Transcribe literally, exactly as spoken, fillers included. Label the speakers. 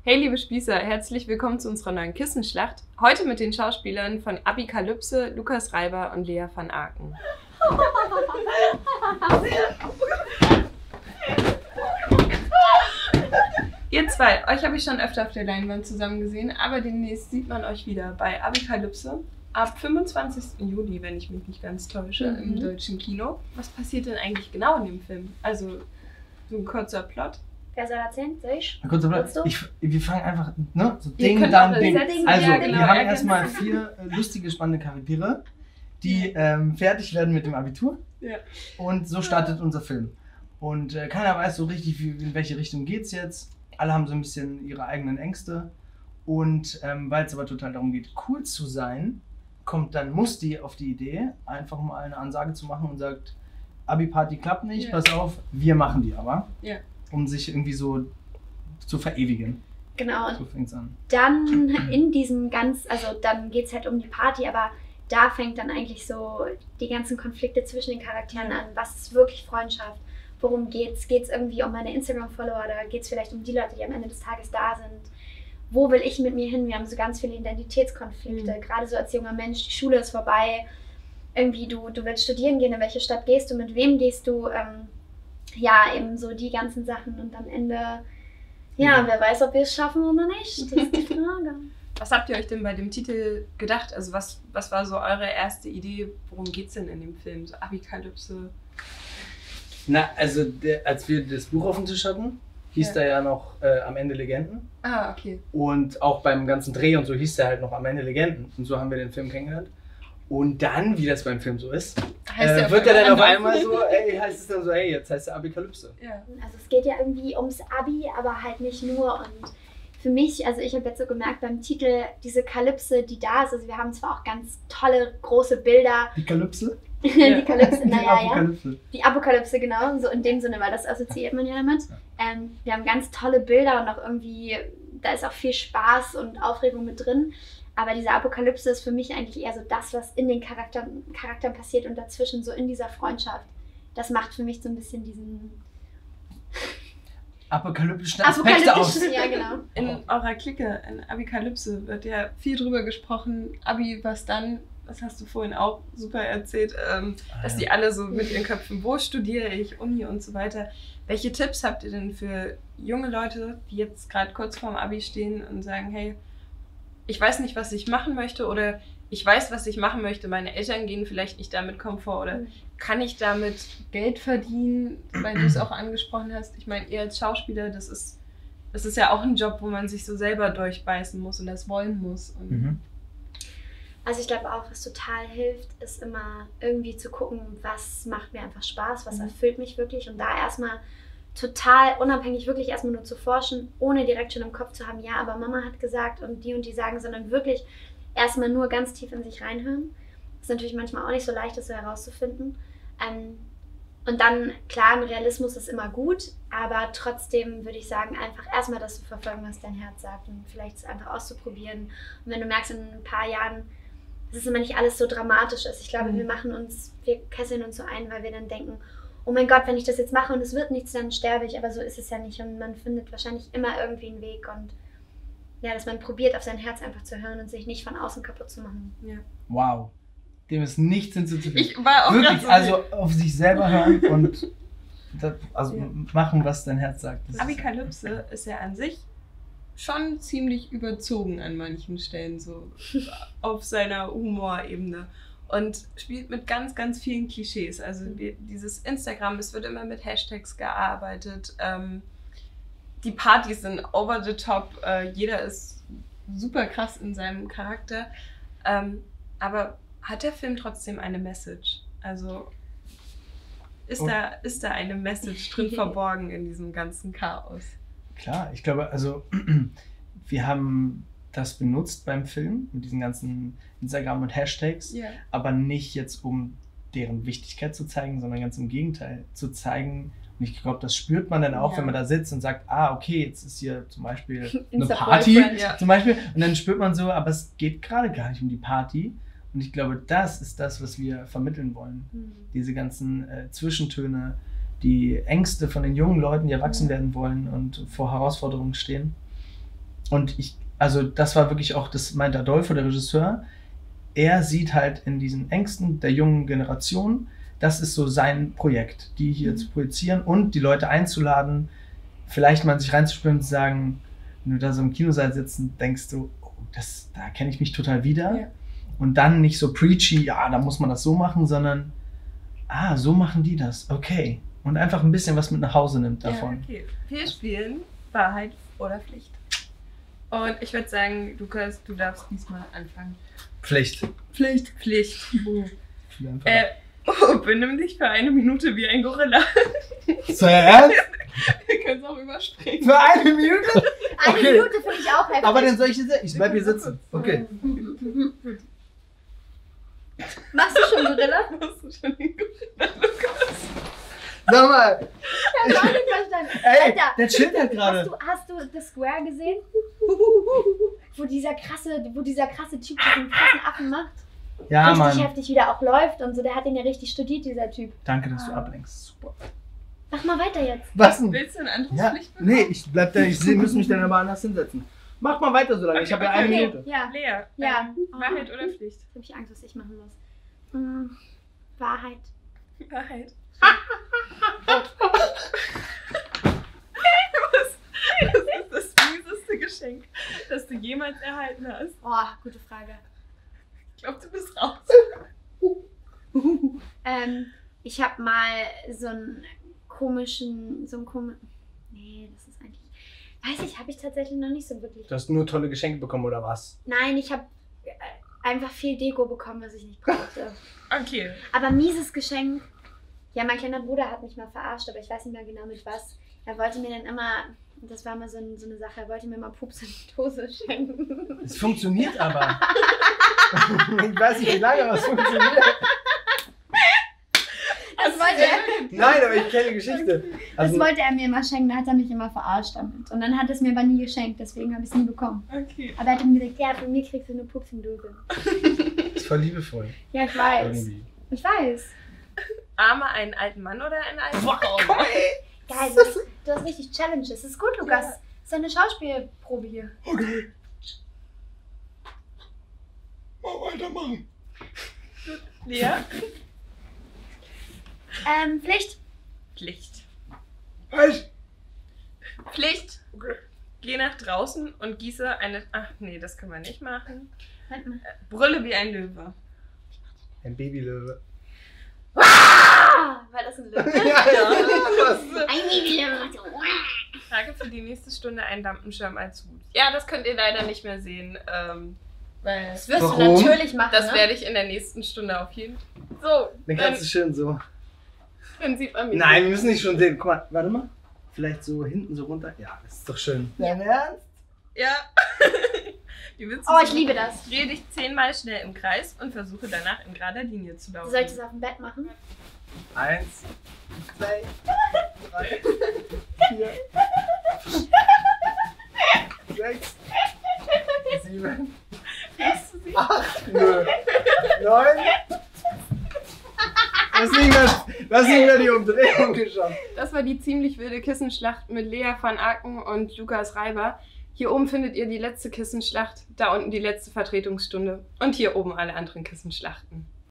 Speaker 1: Hey liebe Spießer, herzlich willkommen zu unserer neuen Kissenschlacht. Heute mit den Schauspielern von Abikalypse, Lukas Reiber und Lea van Aken. Ihr zwei, euch habe ich schon öfter auf der Leinwand zusammen gesehen, aber demnächst sieht man euch wieder bei Abikalypse ab fünfundzwanzigsten Juli, wenn ich mich nicht ganz täusche, mhm. im deutschen Kino. Was passiert denn eigentlich genau in dem Film? Also so ein kurzer Plot.
Speaker 2: Wer soll erzählen? Soll ich?
Speaker 3: Kurz ich, wir fangen einfach, ne? So
Speaker 1: Ihr
Speaker 3: Ding, dann
Speaker 1: auch
Speaker 3: Ding.
Speaker 1: Ding.
Speaker 3: Also,
Speaker 1: Ja, genau,
Speaker 3: wir haben
Speaker 1: ja,
Speaker 3: erstmal
Speaker 1: genau.
Speaker 3: vier äh, lustige, spannende Charaktere, die ähm, fertig werden mit dem Abitur.
Speaker 1: Ja.
Speaker 3: Und so startet unser Film. Und äh, keiner weiß so richtig, wie, in welche Richtung geht's jetzt. Alle haben so ein bisschen ihre eigenen Ängste. Und ähm, weil es aber total darum geht, cool zu sein, kommt dann Musti auf die Idee, einfach mal eine Ansage zu machen und sagt, Abi-Party klappt nicht,
Speaker 1: Ja.
Speaker 3: pass auf, wir machen die aber.
Speaker 1: Ja.
Speaker 3: Um sich irgendwie so zu verewigen.
Speaker 2: Genau.
Speaker 3: So fängt's an.
Speaker 2: Dann in diesem ganz, also dann geht es halt um die Party, aber da fängt dann eigentlich so die ganzen Konflikte zwischen den Charakteren an. Was ist wirklich Freundschaft? Worum geht's? Geht es irgendwie um meine Instagram-Follower oder geht es vielleicht um die Leute, die am Ende des Tages da sind? Wo will ich mit mir hin? Wir haben so ganz viele Identitätskonflikte,
Speaker 1: Mhm.
Speaker 2: gerade so als junger Mensch, die Schule ist vorbei. Irgendwie du, du willst studieren gehen, in welche Stadt gehst du, mit wem gehst du? Ähm, ja, eben so die ganzen Sachen und am Ende, ja,
Speaker 3: Mhm.
Speaker 2: wer weiß, ob wir es schaffen oder nicht, das ist die Frage.
Speaker 1: Was habt ihr euch denn bei dem Titel gedacht? Also was, was war so eure erste Idee? Worum geht's denn in dem Film? So Abikalypse?
Speaker 3: Na, also der, als wir das Buch auf dem Tisch hatten, hieß
Speaker 1: Ja.
Speaker 3: da ja noch äh, Am Ende Legenden.
Speaker 1: Ah, okay.
Speaker 3: Und auch beim ganzen Dreh und so hieß der halt noch Am Ende Legenden. Und so haben wir den Film kennengelernt. Und dann, wie das beim Film so ist,
Speaker 1: Heißt
Speaker 3: äh,
Speaker 1: der
Speaker 3: wird er dann auf
Speaker 1: einmal
Speaker 3: einmal so, ey, heißt es dann so, hey, jetzt heißt er Abikalypse.
Speaker 1: Ja.
Speaker 2: Also es geht ja irgendwie ums Abi, aber halt nicht nur und für mich, also ich habe jetzt so gemerkt beim Titel, diese Kalypse, die da ist, also wir haben zwar auch ganz tolle, große Bilder,
Speaker 3: Die Kalypse?
Speaker 2: die Kalypse,
Speaker 3: Die
Speaker 2: naja, ja.
Speaker 3: Apokalypse.
Speaker 2: Die Apokalypse, genau, so in dem Sinne, weil das assoziiert man ja damit. Ähm, wir haben ganz tolle Bilder und auch irgendwie, da ist auch viel Spaß und Aufregung mit drin. Aber diese Apokalypse ist für mich eigentlich eher so das, was in den Charakteren, Charakteren passiert und dazwischen so in dieser Freundschaft. Das macht für mich so ein bisschen diesen
Speaker 3: Apokalyptischen Aspekte aus.
Speaker 2: apokalyptischen, ja genau.
Speaker 1: In eurer Clique, in Abikalypse, wird ja viel drüber gesprochen. Abi, was dann? Das hast du vorhin auch super erzählt, ähm,
Speaker 3: Ah,
Speaker 1: dass
Speaker 3: ja.
Speaker 1: die alle so mit ihren Köpfen, wo studiere ich, Uni und so weiter. Welche Tipps habt ihr denn für junge Leute, die jetzt gerade kurz vorm Abi stehen und sagen, hey, ich weiß nicht, was ich machen möchte oder ich weiß, was ich machen möchte, meine Eltern gehen vielleicht nicht damit Komfort oder
Speaker 2: Mhm.
Speaker 1: kann ich damit Geld verdienen, weil du es auch angesprochen hast. Ich meine, ihr als Schauspieler, das ist, das ist ja auch ein Job, wo man sich so selber durchbeißen muss und das wollen muss. Und
Speaker 3: Mhm.
Speaker 2: Also ich glaube auch, was total hilft, ist immer irgendwie zu gucken, was macht mir einfach Spaß, was
Speaker 1: Mhm.
Speaker 2: erfüllt mich wirklich und da erstmal total unabhängig wirklich erstmal nur zu forschen, ohne direkt schon im Kopf zu haben, ja, aber Mama hat gesagt und die und die sagen, sondern wirklich erstmal nur ganz tief in sich reinhören. Das ist natürlich manchmal auch nicht so leicht, das so herauszufinden. Ähm, und dann, klar, ein Realismus ist immer gut, aber trotzdem würde ich sagen, einfach erstmal das zu verfolgen, was dein Herz sagt und vielleicht es einfach auszuprobieren. Und wenn du merkst, in ein paar Jahren, dass es immer nicht alles so dramatisch ist. Ich glaube,
Speaker 1: Mhm.
Speaker 2: wir machen uns, wir kesseln uns so ein, weil wir dann denken, oh mein Gott, wenn ich das jetzt mache und es wird nichts, dann sterbe ich. Aber so ist es ja nicht und man findet wahrscheinlich immer irgendwie einen Weg und ja, dass man probiert, auf sein Herz einfach zu hören und sich nicht von außen kaputt zu machen.
Speaker 1: ja.
Speaker 3: Wow. Dem ist nichts hinzuzufügen.
Speaker 1: Ich war auch
Speaker 3: Wirklich,
Speaker 1: grad so,
Speaker 3: also auf sich selber hören und das, also
Speaker 1: Ja.
Speaker 3: machen, was dein Herz sagt. Das ist-
Speaker 1: Abikalypse ist ja an sich schon ziemlich überzogen an manchen Stellen, so auf seiner Humorebene. Und spielt mit ganz, ganz vielen Klischees. Also wir, dieses Instagram, es wird immer mit Hashtags gearbeitet. Ähm, die Partys sind over the top. Äh, jeder ist super krass in seinem Charakter. Ähm, aber hat der Film trotzdem eine Message? Also ist,
Speaker 3: Und-
Speaker 1: da, ist da eine Message drin verborgen in diesem ganzen Chaos?
Speaker 3: Klar, ich glaube, also wir haben das benutzt beim Film mit diesen ganzen Instagram und Hashtags,
Speaker 1: Ja.
Speaker 3: aber nicht jetzt, um deren Wichtigkeit zu zeigen, sondern ganz im Gegenteil, zu zeigen. Und ich glaube, das spürt man dann auch,
Speaker 1: Ja.
Speaker 3: wenn man da sitzt und sagt, ah, okay, jetzt ist hier zum Beispiel eine
Speaker 2: Insta-Boyfriend,
Speaker 3: Party,
Speaker 1: ja.
Speaker 3: zum Beispiel, und dann spürt man so, aber es geht gerade gar nicht um die Party. Und ich glaube, das ist das, was wir vermitteln wollen.
Speaker 2: Mhm.
Speaker 3: Diese ganzen äh, Zwischentöne, die Ängste von den jungen Leuten, die erwachsen
Speaker 1: Mhm.
Speaker 3: werden wollen und vor Herausforderungen stehen. und ich, also das war wirklich auch, das meint Adolfo, der Regisseur, er sieht halt in diesen Ängsten der jungen Generation, das ist so sein Projekt, die hier mhm. zu projizieren und die Leute einzuladen, vielleicht mal sich reinzuspüren und zu sagen, wenn du da so im Kinosaal sitzt und denkst du, oh, das, da kenne ich mich total wieder. Ja. Und dann nicht so preachy, ja, da muss man das so machen, sondern, ah, so machen die das, okay. Und einfach ein bisschen was mit nach Hause nimmt davon.
Speaker 1: Ja, okay. Wir spielen Wahrheit oder Pflicht. Und ich würde sagen, Lukas, du darfst diesmal anfangen.
Speaker 3: Pflicht.
Speaker 1: Pflicht. Pflicht. Oh. äh, oh, benimm dich für eine Minute wie ein Gorilla.
Speaker 3: So, ernst?
Speaker 1: Wir können es auch überspringen.
Speaker 3: Für eine Minute?
Speaker 2: Eine
Speaker 3: Okay.
Speaker 2: Minute finde ich auch heftig.
Speaker 3: Aber dann soll ich hier sitzen? Ich bleib hier sitzen. Okay.
Speaker 2: Machst du schon Gorilla?
Speaker 1: Machst du schon den Gorilla, Lukas?
Speaker 3: Sag mal.
Speaker 2: Ich hab auch nicht verstanden.
Speaker 3: Ey,
Speaker 2: Alter,
Speaker 3: der chillt halt gerade.
Speaker 2: Hast du, hast du The Square gesehen? Wo dieser krasse, wo dieser krasse Typ diesen krassen Affen macht?
Speaker 3: Ja,
Speaker 2: richtig
Speaker 3: Mann.
Speaker 2: heftig wieder auch läuft und so. Der hat ihn ja richtig studiert, dieser Typ.
Speaker 3: Danke, dass du ablenkst. Super.
Speaker 2: Mach mal weiter jetzt.
Speaker 3: Was denn?
Speaker 1: Willst du ein anderes
Speaker 3: Ja,
Speaker 1: Pflicht bekommen?
Speaker 3: nee, ich bleib da. Ich seh- muss mich dann aber anders hinsetzen. Mach mal weiter so lange. Ich habe ja eine
Speaker 2: Okay,
Speaker 3: Minute.
Speaker 2: ja.
Speaker 1: Lea,
Speaker 2: Ja.
Speaker 1: ähm, Wahrheit oder Pflicht?
Speaker 2: Jetzt habe ich Angst, was ich machen muss. Hm, Wahrheit.
Speaker 1: Wahrheit. Was? Das ist das mieseste Geschenk, das du jemals erhalten hast.
Speaker 2: Boah, gute Frage.
Speaker 1: Ich glaube, du bist raus.
Speaker 2: Ähm, ich habe mal so einen komischen, so einen komischen, nee, das ist eigentlich, weiß ich, habe ich tatsächlich noch nicht so wirklich.
Speaker 3: Du hast nur tolle Geschenke bekommen, oder was?
Speaker 2: Nein, ich habe einfach viel Deko bekommen, was ich nicht brauchte.
Speaker 1: Okay.
Speaker 2: Aber mieses Geschenk. Ja, mein kleiner Bruder hat mich mal verarscht, aber ich weiß nicht mehr genau mit was. Er wollte mir dann immer, das war mal so, ein, so eine Sache, er wollte mir mal Pups in die Dose schenken.
Speaker 3: Es funktioniert aber. Ich weiß nicht, wie lange, aber es funktioniert.
Speaker 2: Das wollte er,
Speaker 3: Nein, aber ich kenne die Geschichte.
Speaker 2: das
Speaker 3: Also,
Speaker 2: wollte er mir immer schenken, da hat er mich immer verarscht damit. Und dann hat er es mir aber nie geschenkt, deswegen habe ich es nie bekommen.
Speaker 1: Okay.
Speaker 2: Aber er hat ihm gesagt, ja, von mir kriegst du eine Pups in die Dose.
Speaker 3: ist voll liebevoll.
Speaker 2: Ja, ich weiß.
Speaker 3: Irgendwie.
Speaker 2: Ich weiß.
Speaker 1: Arme einen alten Mann oder einen alten
Speaker 3: Boah,
Speaker 1: Frau?
Speaker 3: komm, ey.
Speaker 2: Geil, du hast, du hast richtig Challenges. Das ist gut, Lukas. Das ist eine Schauspielprobe hier.
Speaker 3: Okay. Mal weitermachen.
Speaker 1: Lea?
Speaker 2: Ähm, Pflicht.
Speaker 1: Pflicht.
Speaker 3: Was?
Speaker 1: Pflicht. Geh nach draußen und gieße eine... Ach nee, das können wir nicht machen.
Speaker 2: Warte mal.
Speaker 1: Äh, Brülle wie ein Löwe.
Speaker 3: Ein Babylöwe.
Speaker 2: Ah, war das ein Löwe?
Speaker 3: Ja, ja. Was?
Speaker 2: Ein Babylöwe.
Speaker 1: Trage für die nächste Stunde einen Lampenschirm als Hut. Ja, das könnt ihr leider nicht mehr sehen. Ähm, weil
Speaker 2: Das wirst
Speaker 3: Warum?
Speaker 2: du natürlich machen,
Speaker 1: das
Speaker 2: ne?
Speaker 1: werde ich in der nächsten Stunde auf jeden Fall. So,
Speaker 3: Dann
Speaker 1: dann,
Speaker 3: kannst du schön so.
Speaker 1: dann sieht man mich.
Speaker 3: Nein, wir müssen nicht schon sehen. Guck mal, warte mal. Vielleicht so hinten so runter. Ja, das ist doch schön.
Speaker 2: Ja.
Speaker 3: Dein Ernst?
Speaker 1: Ja. Wie willst du
Speaker 2: Oh,
Speaker 1: so?
Speaker 2: ich liebe das.
Speaker 1: Dreh dich zehnmal schnell im Kreis und versuche danach in gerader Linie zu laufen.
Speaker 2: Soll ich das auf dem Bett machen?
Speaker 3: Eins, zwei, drei, vier, sechs, sieben,
Speaker 1: Siehst du sie?
Speaker 3: acht, neun. Das ist nicht mehr, das ist nicht mehr die Umdrehung geschafft.
Speaker 1: Das war die ziemlich wilde Kissenschlacht mit Lea van Aken und Lukas Reiber. Hier oben findet ihr die letzte Kissenschlacht, da unten die letzte Vertretungsstunde und hier oben alle anderen Kissenschlachten.